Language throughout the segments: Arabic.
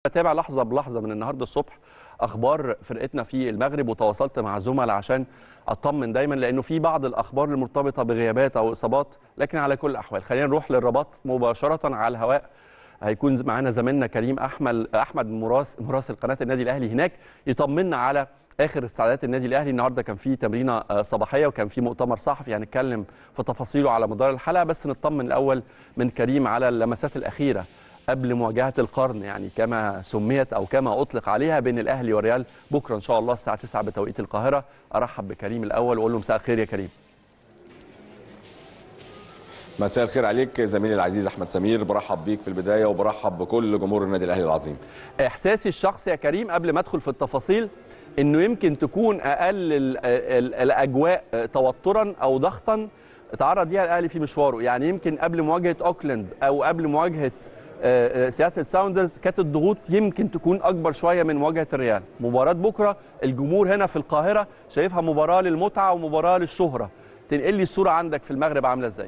اتابع لحظه بلحظه من النهارده الصبح اخبار فرقتنا في المغرب، وتواصلت مع زملاء عشان اطمن دايما، لانه في بعض الاخبار المرتبطه بغيابات او اصابات. لكن على كل الاحوال خلينا نروح للرباط مباشره على الهواء. هيكون معانا زميلنا كريم احمد مراسل قناه النادي الاهلي هناك، يطمنا على اخر استعدادات النادي الاهلي. النهارده كان في تمرينه صباحيه وكان في مؤتمر صحفي هنتكلم في تفاصيله على مدار الحلقه، بس نطمن الاول من كريم على اللمسات الاخيره قبل مواجهه القرن، يعني كما سميت او كما اطلق عليها، بين الاهلي والريال بكره ان شاء الله الساعه 9 بتوقيت القاهره. ارحب بكريم الاول واقول له مساء الخير يا كريم. مساء الخير عليك زميلي العزيز احمد سمير، برحب بيك في البدايه وبرحب بكل جمهور النادي الاهلي العظيم. احساسي الشخصي يا كريم قبل ما ادخل في التفاصيل انه يمكن تكون اقل الاجواء توترا او ضغطا تعرض ليها الاهلي في مشواره، يعني يمكن قبل مواجهه اوكلاند او قبل مواجهه سياتل ساوندرز كانت الضغوط يمكن تكون اكبر شويه من مواجهه الريال. مباراه بكره الجمهور هنا في القاهره شايفها مباراه للمتعه ومباراه للشهره. تنقل لي الصوره عندك في المغرب عامله ازاي؟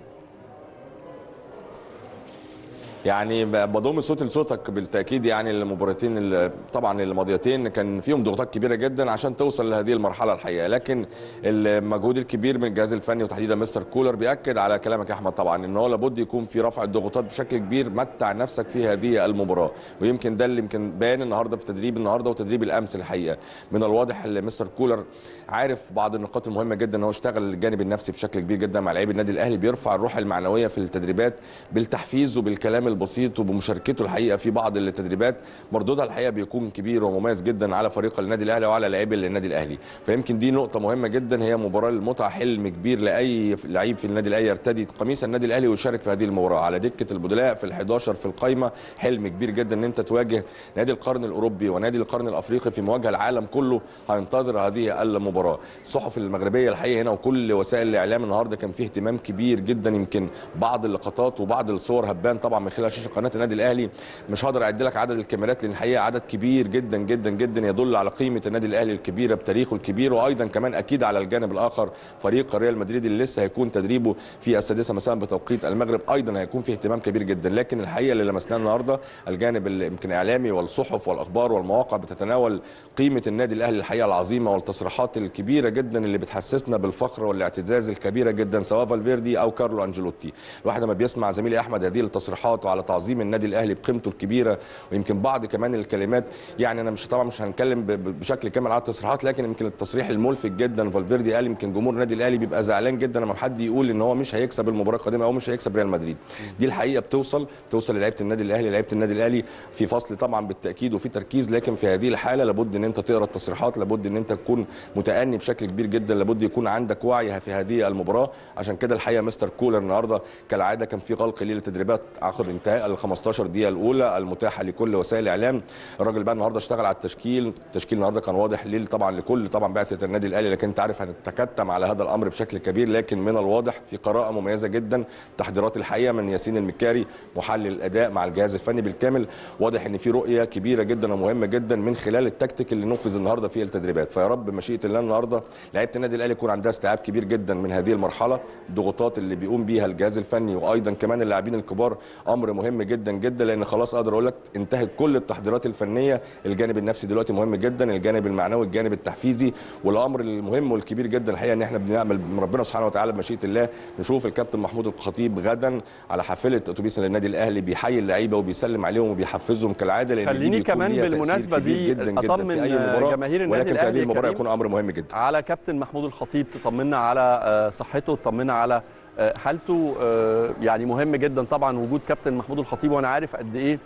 يعني بضم صوت لصوتك بالتاكيد، يعني المباراتين طبعا الماضيتين كان فيهم ضغوطات كبيره جدا عشان توصل لهذه المرحله الحقيقه، لكن المجهود الكبير من الجهاز الفني وتحديدا مستر كولر بياكد على كلامك يا احمد طبعا ان هو لابد يكون في رفع الضغوطات بشكل كبير. متع نفسك في هذه المباراه، ويمكن ده اللي يمكن باين النهارده في تدريب النهارده وتدريب الامس الحقيقه. من الواضح ان مستر كولر عارف بعض النقاط المهمه جدا ان هو اشتغل الجانب النفسي بشكل كبير جدا مع لاعبي النادي الاهلي، بيرفع الروح المعنويه في التدريبات بالتحفيز وبالكلام البسيط وبمشاركته الحقيقه في بعض التدريبات. مردودها الحقيقه بيكون كبير ومميز جدا على فريق النادي الاهلي وعلى لاعبي النادي الاهلي، فيمكن دي نقطه مهمه جدا. هي مباراه المتعه، حلم كبير لاي لعيب في النادي الاهلي يرتدي قميص النادي الاهلي ويشارك في هذه المباراه على دكه البدلاء في ال11 في القائمه. حلم كبير جدا ان انت تواجه نادي القرن الاوروبي ونادي القرن الافريقي في مواجهه العالم كله هينتظر هذه المباراه. الصحف المغربيه الحقيقه هنا وكل وسائل الاعلام النهارده كان فيه اهتمام كبير جدا. يمكن بعض اللقطات وبعض الصور هبان طبعا من خلال شاشه قناه النادي الاهلي، مش هقدر اعد لك عدد الكاميرات لان الحقيقه عدد كبير جدا جدا جدا يدل على قيمه النادي الاهلي الكبيره بتاريخه الكبير، وايضا كمان اكيد على الجانب الاخر فريق ريال مدريد اللي لسه هيكون تدريبه في السادسه مساء بتوقيت المغرب، ايضا هيكون فيه اهتمام كبير جدا. لكن الحقيقه اللي لمسناه النهارده الجانب يمكن الاعلامي والصحف والاخبار والمواقع بتتناول قيمه النادي الاهلي الحقيقه العظيمه والتصريحات الكبيره جدا اللي بتحسسنا بالفخر والاعتزاز الكبيره جدا سواء فالفيردي او كارلو انجيلوتي. الواحد لما بيسمع زميلي احمد هذه التصريحات وعلى تعظيم النادي الاهلي بقيمته الكبيره، ويمكن بعض كمان الكلمات، يعني انا طبعا مش هنتكلم بشكل كامل على التصريحات، لكن يمكن التصريح الملفت جدا فالفيردي قال يمكن جمهور النادي الاهلي بيبقى زعلان جدا لما حد يقول ان هو مش هيكسب المباراه القادمه او مش هيكسب ريال مدريد. دي الحقيقه بتوصل للعيبه النادي الاهلي. لعيبه النادي الاهلي في فصل طبعا بالتاكيد وفي تركيز، لكن في هذه الحاله لابد ان انت تقرا التصريحات، لابد ان انت تكون متأني بشكل كبير جدا، لابد يكون عندك وعي في هذه المباراه. عشان كده الحقيقه مستر كولر النهارده كالعاده كان في غلق للتدريبات عقب انتهاء ال 15 دقيقه الاولى المتاحه لكل وسائل الاعلام. الراجل بقى النهارده اشتغل على التشكيل النهارده كان واضح طبعا لكل بعثه النادي الاهلي، لكن انت عارف هنتكتم على هذا الامر بشكل كبير. لكن من الواضح في قراءه مميزه جدا، تحضيرات الحقيقه من ياسين المكاري محلل الاداء مع الجهاز الفني بالكامل، واضح ان في رؤيه كبيره جدا ومهمه جدا من خلال التكتيك اللي نفذ النهارده في التدريبات. فيا رب مشيئه الله النهارده لعيبه النادي الاهلي يكون عندها استيعاب كبير جدا من هذه المرحله، الضغوطات اللي بيقوم بيها الجهاز الفني وايضا كمان اللاعبين الكبار، امر مهم جدا جدا، لان خلاص اقدر اقول لك انتهت كل التحضيرات الفنيه. الجانب النفسي دلوقتي مهم جدا، الجانب المعنوي، الجانب التحفيزي، والامر المهم والكبير جدا الحقيقه ان احنا بنعمل من ربنا سبحانه وتعالى بمشيئه الله نشوف الكابتن محمود الخطيب غدا على حافله اتوبيس للنادي الاهلي بيحيي اللعيبه وبيسلم عليهم وبيحفزهم كالعاده، لان خليني كمان بالمناسبه دي اطمن جماهير النادي الاهلي، ولكن في هذه المباراه يكون امر مهم جدا على كابتن محمود الخطيب. تطمنا على صحته، تطمنا على حالته. يعني مهم جدا طبعا وجود كابتن محمود الخطيب، وانا عارف قد ايه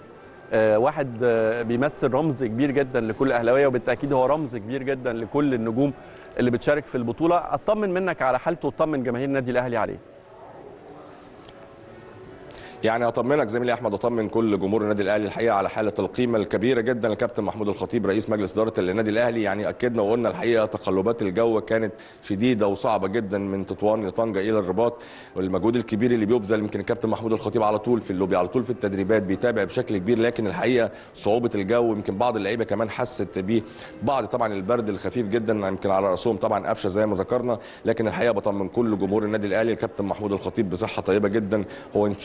واحد بيمثل رمز كبير جدا لكل اهلاويه، وبالتاكيد هو رمز كبير جدا لكل النجوم اللي بتشارك في البطوله. اطمن منك على حالته وطمن جماهير النادي الاهلي عليه. يعني اطمنك زميلي احمد، اطمن كل جمهور النادي الاهلي الحقيقه على حاله القيمه الكبيره جدا للكابتن محمود الخطيب رئيس مجلس اداره النادي الاهلي. يعني اكدنا وقلنا الحقيقه تقلبات الجو كانت شديده وصعبه جدا من تطوان لطنجه الى الرباط، والمجهود الكبير اللي بيبذل يمكن الكابتن محمود الخطيب على طول في اللوبي، على طول في التدريبات بيتابع بشكل كبير. لكن الحقيقه صعوبه الجو يمكن بعض اللعيبه كمان حست بيه، بعض طبعا البرد الخفيف جدا يمكن على راسهم طبعا قفشه زي ما ذكرنا. لكن الحقيقه بطمن كل جمهور النادي الاهلي الكابتن محمود الخطيب بصحه طيبه جدا، هو ان شاء الله باذن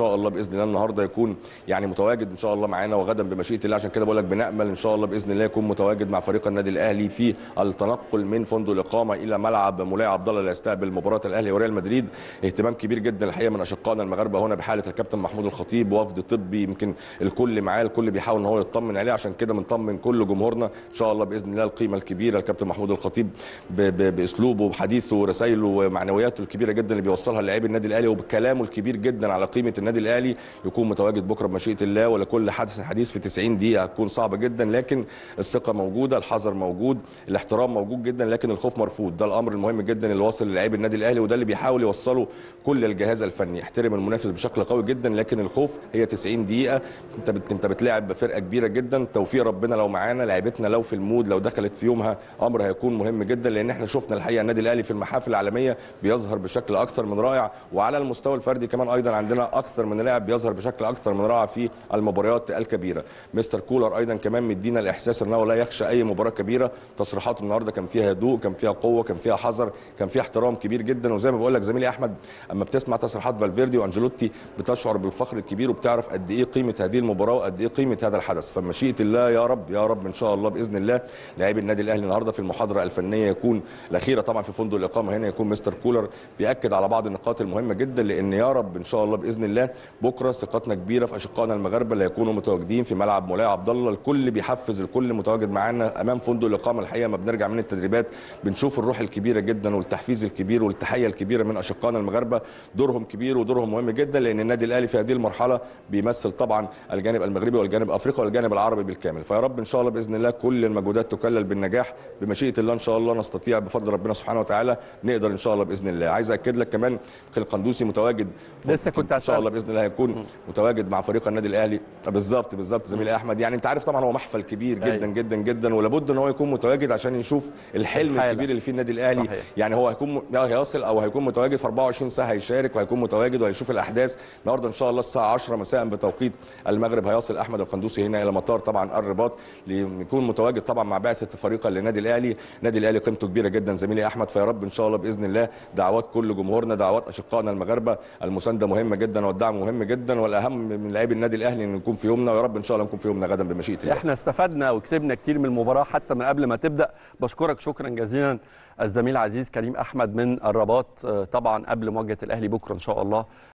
باذن الله النهارده يكون يعني متواجد ان شاء الله معانا وغدا بمشيئه الله. عشان كده بقول لك بنامل ان شاء الله باذن الله يكون متواجد مع فريق النادي الاهلي في التنقل من فندق الاقامه الى ملعب مولاي عبد الله ليستقبل مباراه الاهلي وريال مدريد. اهتمام كبير جدا الحقيقه من اشقائنا المغاربه هنا بحاله الكابتن محمود الخطيب، وفد طبي يمكن الكل معاه، الكل بيحاول ان هو يطمن عليه. عشان كده بنطمن كل جمهورنا ان شاء الله باذن الله القيمه الكبيره الكابتن محمود الخطيب باسلوبه وبحديثه ورسائله ومعنوياته الكبيره جدا اللي بيوصلها للاعبي النادي الاهلي، وبكلامه الكبير جدا على قيمه النادي الاهلي، يكون متواجد بكره بمشيئه الله. ولكل حديث في 90 دقيقه هتكون صعبه جدا، لكن الثقه موجوده، الحذر موجود، الاحترام موجود جدا، لكن الخوف مرفوض. ده الامر المهم جدا اللي واصل للاعبي النادي الاهلي، وده اللي بيحاول يوصله كل الجهاز الفني. احترم المنافس بشكل قوي جدا، لكن الخوف هي 90 دقيقه. انت بتلاعب بفرقه كبيره جدا، توفيق ربنا لو معانا، لعيبتنا لو في المود لو دخلت في يومها امر هيكون مهم جدا. لان احنا شفنا الحقيقه النادي الاهلي في المحافل العالميه بيظهر بشكل اكثر من رائع، وعلى المستوى الفردي كمان ايضا عندنا اكثر من لاعب بيظهر بشكل اكثر من رائع في المباريات الكبيره. مستر كولر ايضا كمان مدينا الاحساس انه لا يخشى اي مباراه كبيره. تصريحاته النهارده كان فيها هدوء، كان فيها قوه، كان فيها حذر، كان فيها احترام كبير جدا. وزي ما بقول لك زميلي احمد، اما بتسمع تصريحات فالفيردي وانجيلوتي بتشعر بالفخر الكبير، وبتعرف قد ايه قيمه هذه المباراه وقد ايه قيمه هذا الحدث. فمشيئه الله يا رب يا رب ان شاء الله باذن الله لاعبي النادي الاهلي النهارده في المحاضره الفنيه يكون الاخيره طبعا في فندق الاقامه هنا، يكون مستر كولر بياكد على بعض النقاط المهمه جدا. لان يا رب ان شاء الله باذن الله بكره ثقتنا كبيره في اشقائنا المغاربه اللي هيكونوا متواجدين في ملعب مولاي عبد الله. الكل بيحفز، الكل متواجد معانا امام فندق الاقامه. الحقيقه ما بنرجع من التدريبات بنشوف الروح الكبيره جدا والتحفيز الكبير والتحيه الكبيره من اشقائنا المغاربه. دورهم كبير ودورهم مهم جدا، لان النادي الاهلي في هذه المرحله بيمثل طبعا الجانب المغربي والجانب الافريقي والجانب العربي بالكامل. فيا رب ان شاء الله باذن الله كل المجهودات تكلل بالنجاح بمشيئه الله. ان شاء الله نستطيع بفضل ربنا سبحانه وتعالى نقدر ان شاء الله باذن الله. عايز اكد لك كمان القندوسي متواجد لسه كنت ان شاء الله باذن الله هيكون متواجد مع فريق النادي الاهلي. بالظبط زميلي احمد، يعني انت عارف طبعا هو محفل كبير جدا جدا جدا، ولابد ان هو يكون متواجد عشان يشوف الحلم الكبير اللي فيه النادي الاهلي. صحيح. يعني هو هيصل او هيكون متواجد في 24 ساعه، هيشارك وهيكون متواجد وهيشوف الاحداث. النهارده ان شاء الله الساعه 10 مساء بتوقيت المغرب هيصل احمد القندوسي هنا الى مطار طبعا الرباط ليكون متواجد طبعا مع بعثه فريق للنادي الاهلي. النادي الاهلي قيمته كبيره جدا زميلي احمد. فيا رب ان شاء الله باذن الله دعوات كل جمهورنا، دعوات اشقائنا المغاربه، المسانده مهمه جدا والدعم مهم جدا، والاهم من لاعبي النادي الاهلي ان نكون في يومنا. ويا رب ان شاء الله نكون في يومنا غدا بمشيئه الله. احنا استفدنا وكسبنا كتير من المباراه حتى من قبل ما تبدا. بشكرك شكرا جزيلا الزميل العزيز كريم احمد من الرباط، طبعا قبل مواجهه الاهلي بكره ان شاء الله.